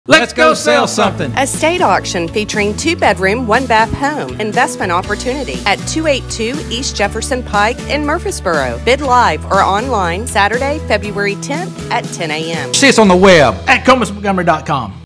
Let's go sell something. Estate auction featuring 2-bedroom, 1-bath home. Investment opportunity at 282 East Jefferson Pike in Murfreesboro. Bid live or online Saturday, February 10th at 10 a.m. See us on the web at comasmontgomery.com.